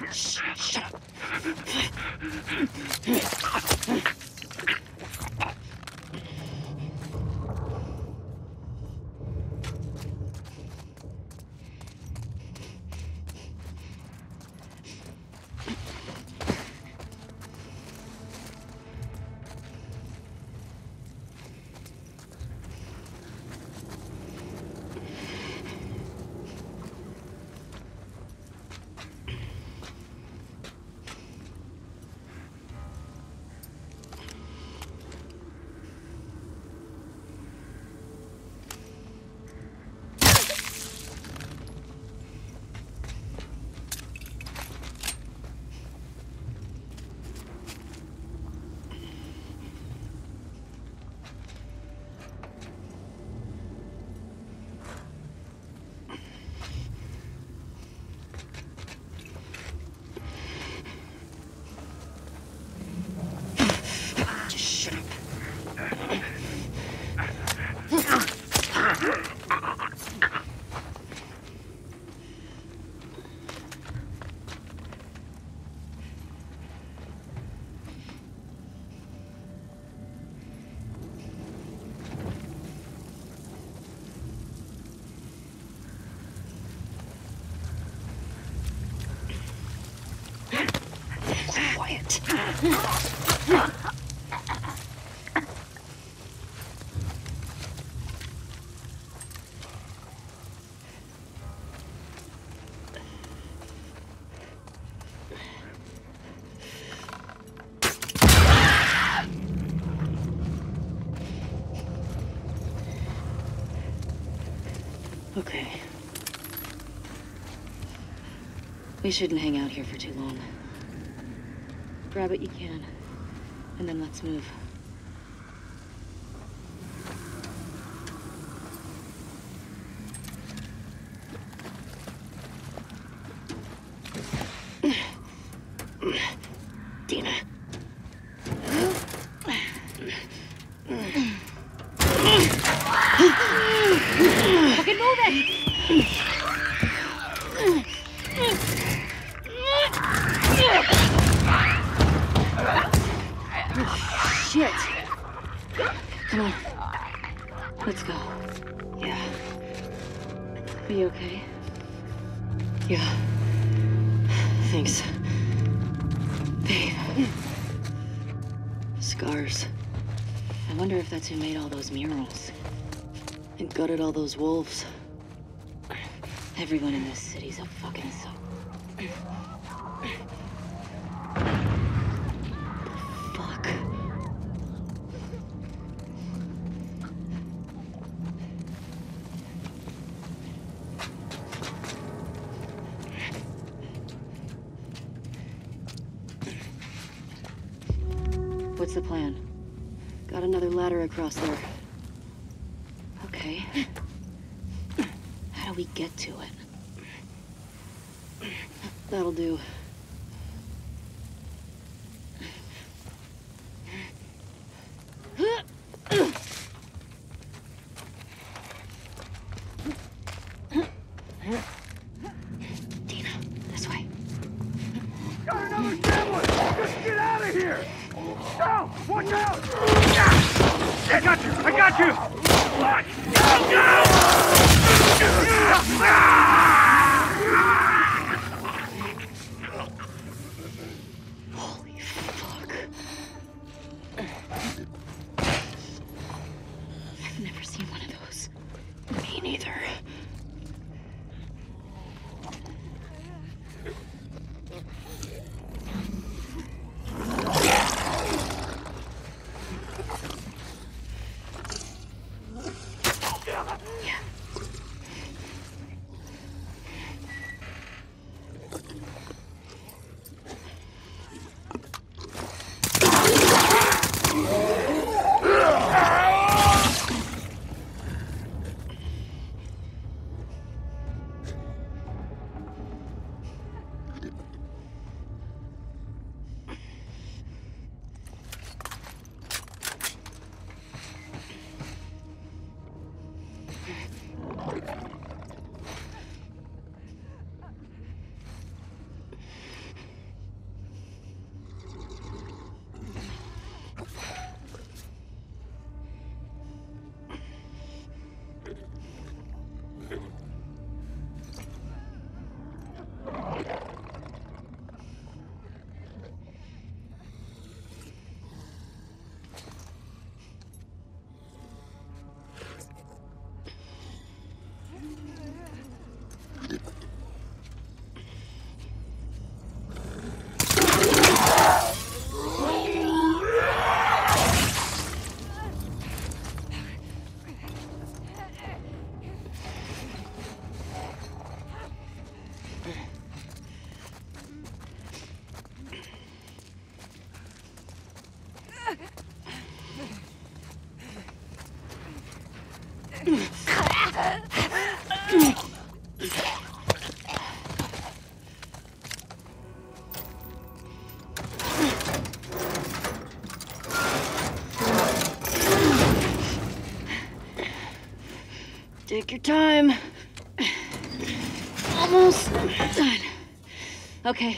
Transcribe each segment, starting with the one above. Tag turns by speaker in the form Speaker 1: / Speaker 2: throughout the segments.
Speaker 1: Shh, shut up. Quiet. Okay. We shouldn't hang out here for too long. Grab what you can, and then let's move. Dina. Fucking move it! Shit! Come on. Let's go. Yeah. Are you okay? Yeah. Thanks. Babe. Scars. I wonder if that's who made all those murals. And gutted all those wolves. Everyone in this city's a fucking suck. Fuck. What's the plan? Got another ladder across there. Okay. How do we get to it? That'll do. Dina, this way.
Speaker 2: Got another sandwich! Just get out of here! No! Watch out! I got you! I got you!
Speaker 1: Holy fuck. I've never seen one of those. Me neither. Take your time. Almost done. Okay.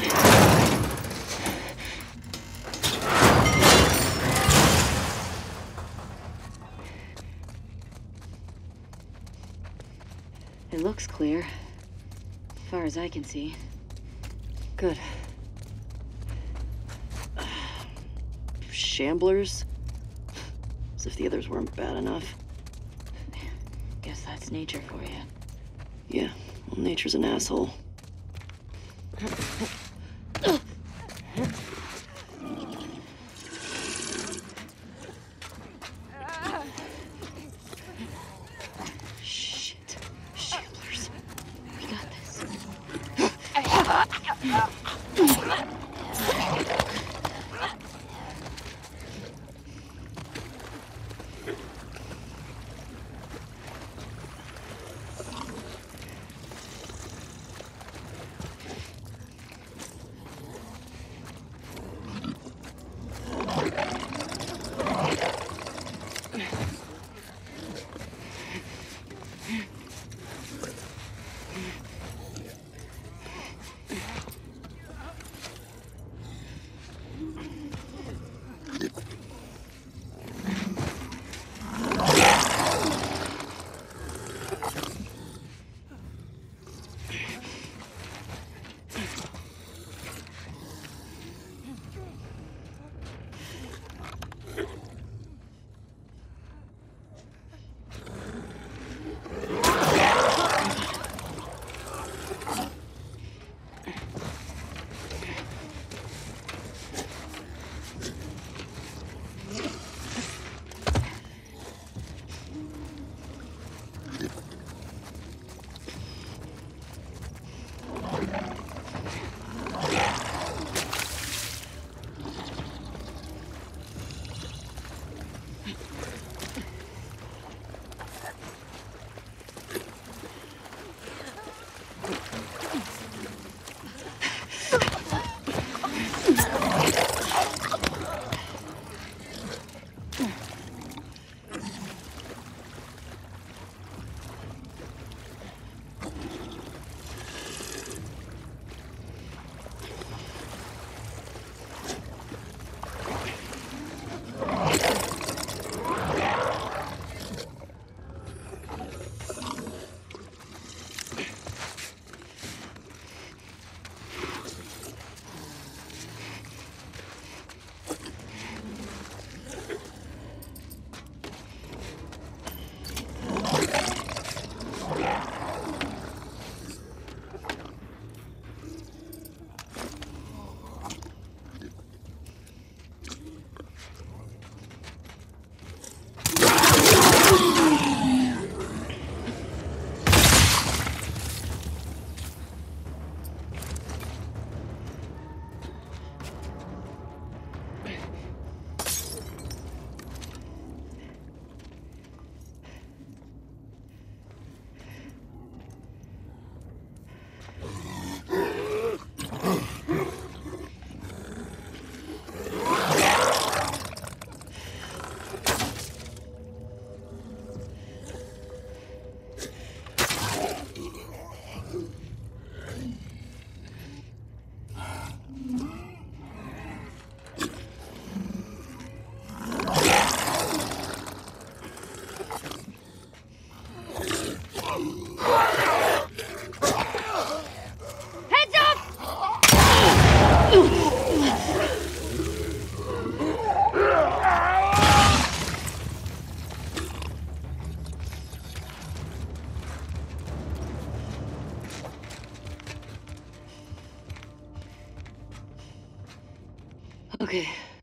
Speaker 1: It looks clear, as far as I can see. Good. Shamblers? As if the others weren't bad enough. Guess that's nature for you.
Speaker 3: Yeah, well, nature's an asshole.
Speaker 1: Shit. Shamblers. We got this. Okay.